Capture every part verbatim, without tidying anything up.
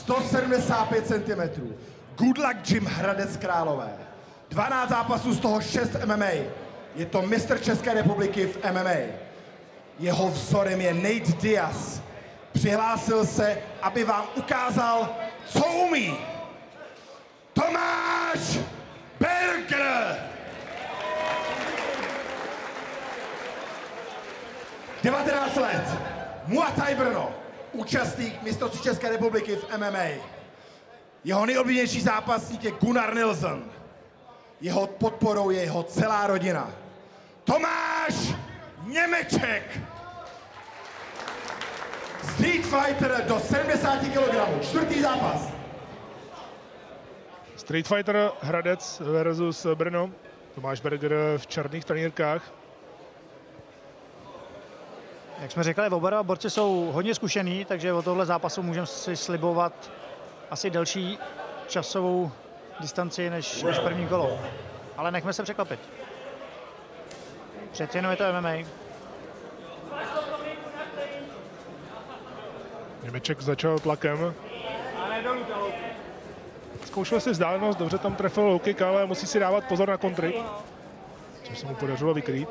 sto sedmdesát pět centimetrů. Good luck Jim Hradec Králové. dvanáct zápasů, z toho šest M M A. Je to mistr České republiky v M M A. Jeho vzorem je Nate Diaz. Přihlásil se, aby vám ukázal, co umí. Tomáš Berger. devatenáct let. Muay Thai Brno. Účastník mistrovství České republiky v M M A. Jeho nejoblíbenější zápasník je Gunnar Nilsson. Jeho podporou je jeho celá rodina. Tomáš Němeček. Street Fighter do sedmdesáti kilogramů. Čtvrtý zápas. Street Fighter Hradec versus Brno. Tomáš Berger v černých trenýrkách. Jak jsme řekli, oba dva borci jsou hodně zkušený, takže od tohle zápasu můžeme si slibovat asi delší časovou distanci než, než první kolo. Ale nechme se překvapit. Přece jenom je to M M A. Němeček začal tlakem. Zkoušel si vzdálenost, dobře tam trefil low kick, ale musí si dávat pozor na kontry, což se mu podařilo vykrýt.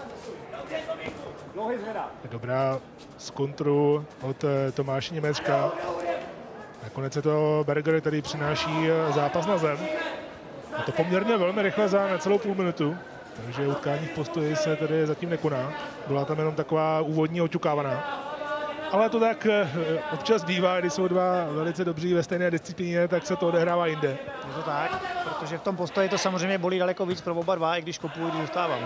Dobrá z kontru od Tomáše Němečka. Nakonec je to Berger, který přináší zápas na zem. A to poměrně velmi rychle za necelou půl minutu. Takže utkání v postoji se tedy zatím nekoná. Byla tam jenom taková úvodní oťukávaná. Ale to tak občas bývá, když jsou dva velice dobří ve stejné disciplíně, tak se to odehrává jinde. Je to tak, protože v tom postoji to samozřejmě bolí daleko víc pro oba dva, i když kopuju, když dostávám.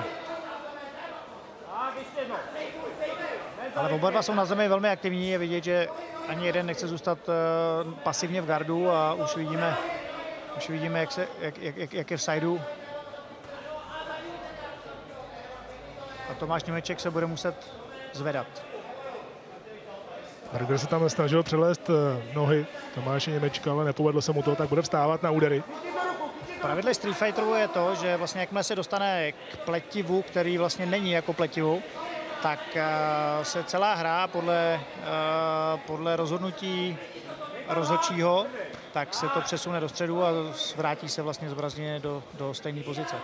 Ale oba dva jsou na zemi velmi aktivní, je vidět, že ani jeden nechce zůstat uh, pasivně v gardu a už vidíme, už vidíme jak, se, jak, jak, jak je v sideu. A Tomáš Němeček se bude muset zvedat. Berger se tam snažil přelézt nohy Tomáše Němečka, ale nepovedlo se mu to, tak bude vstávat na údery. Pravidlo Street Fighteru je to, že vlastně jakmile se dostane k pletivu, který vlastně není jako pletivu, tak uh, se celá hra podle, uh, podle rozhodnutí rozhodčího, tak se to přesune do středu a vrátí se vlastně zobrazně do, do stejné pozice.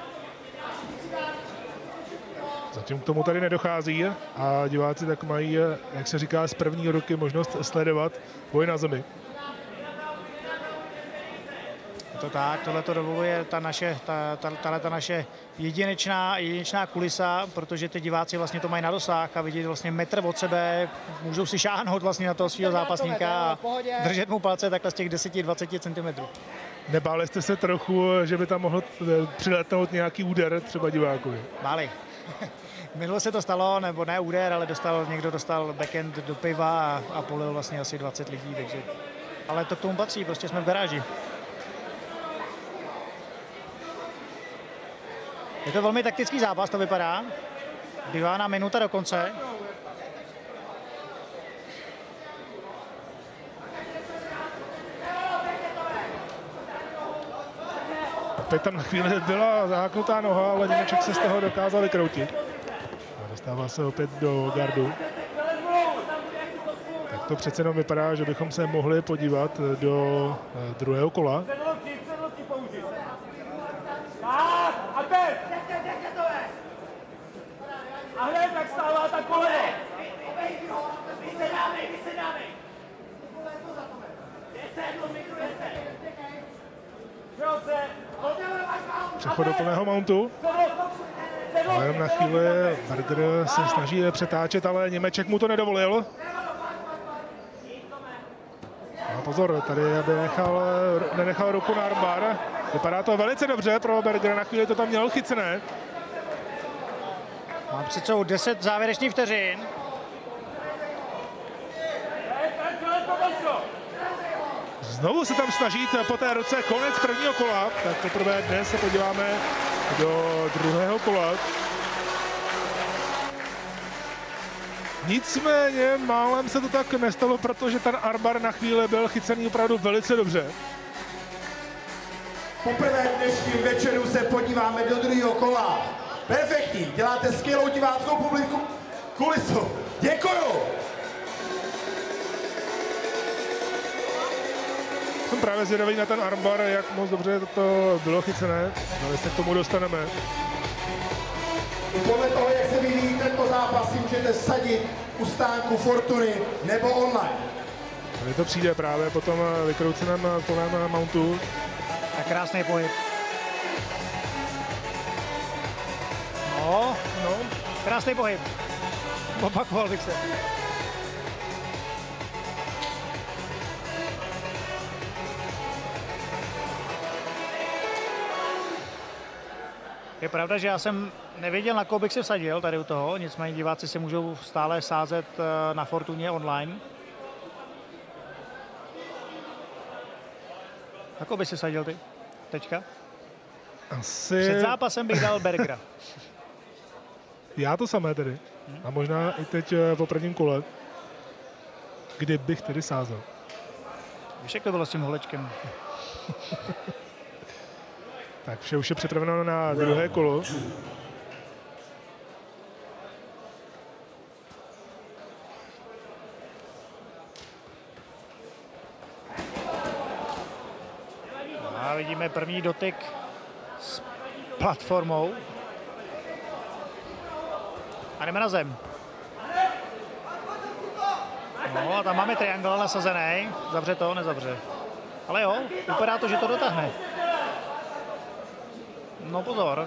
Zatím k tomu tady nedochází a diváci tak mají, jak se říká, z první ruky možnost sledovat boj na zemi. Je to tak, tohle to dovoluje ta naše, ta, ta, ta, ta naše jedinečná, jedinečná kulisa, protože ty diváci vlastně to mají na dosah a vidí vlastně metr od sebe, můžou si šáhnout vlastně na toho svého zápasníka a držet mu palce takhle z těch deseti dvaceti centimetrů. Nebáli jste se trochu, že by tam mohl přiletnout nějaký úder třeba divákovi? Báli. Minule se to stalo, nebo ne úder, ale dostal, někdo dostal backhand do piva a, a polil vlastně asi dvacet lidí, takže... Ale to k tomu patří, prostě jsme v garáži. Je to velmi taktický zápas, to vypadá. Bývá na minuta do konce. Teď tam na chvíli byla zaháknutá noha, ale Němeček se z toho dokázal vykroutit. A dostává se opět do gardu. Tak to přece jenom vypadá, že bychom se mohli podívat do druhého kola. A hned tak stává ta koleno. Přechod do plného mountu. A jenom na chvíli Berger se snaží přetáčet, ale Němeček mu to nedovolil. A pozor, tady aby nechal, nenechal ruku na armbar. Vypadá to velice dobře pro Bergera, na chvíli to tam měl chycené. Mám před sebou deset závěrečných vteřin. Znovu se tam snaží po té ruce konec prvního kola. Tak poprvé dnes se podíváme do druhého kola. Nicméně málem se to tak nestalo, protože ten armbar na chvíli byl chycený opravdu velice dobře. Poprvé v dnešním večeru se podíváme do druhého kola. Perfektní, děláte skvělou diváckou publiku kulisu. Děkuju! Jsem právě zvědavý na ten armbar, jak moc dobře to bylo chycené, no jestli k tomu dostaneme. Podle toho, jak se vyvíjí tento zápas, si můžete sadit u stánku Fortuny nebo online. Mně to přijde právě po tom vykrouceném plném mountu. Tak krásný pohyb. No, no, krásný pohyb. Opakoval bych se. Je pravda, že já jsem nevěděl, na koho bych se vsadil tady u toho, nicméně diváci si můžou stále sázet na Fortuně online. Na koho by si vsadil ty teďka? Asi... Před zápasem bych dal Bergera. Já to samé tedy. A možná i teď po prvním kole, kdybych tedy sázel. Víš, jak to bylo s tím holečkem? Tak vše už je připraveno na druhé kolo. A vidíme první dotyk s platformou. A jdeme na zem. No a tam máme triangle nasazený. Zavře to, nezavře. Ale jo, vypadá to, že to dotáhne. No pozor.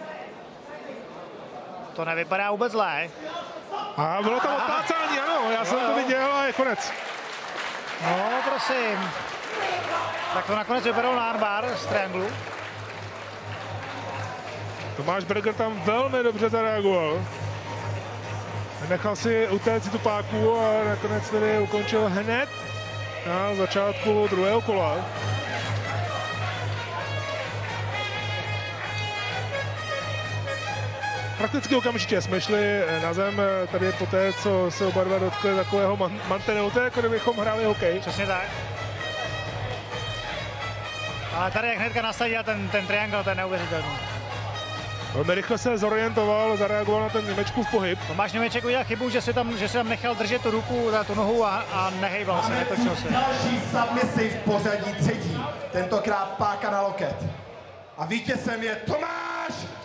To nevypadá vůbec zlé. A bylo tam odplácání, ano, já jsem to viděl a je konec. No prosím. Tak to nakonec vypadalo na armbar z trianglu. Tomáš Berger tam velmi dobře zareagoval. Nechal si utéct tu páku a nakonec tedy ukončil hned na začátku druhého kola. Prakticky okamžitě jsme šli na zem tady po té, co se oba dva dotkli takového man mantinelu, to je jako kdybychom hráli hokej. Přesně tak. Ale tady jak hnedka nasadil ten, ten triangle, ten neuvěřitelný. Velmi rychle se zorientoval, zareagoval na ten Němečkův pohyb. Tomáš Němeček udělal chybu, že si tam, že si tam nechal držet tu ruku, tu nohu a, a nehejbal se, netočil se. Další submisi v pořadí třetí, tentokrát páka na loket. A vítězem je Tomáš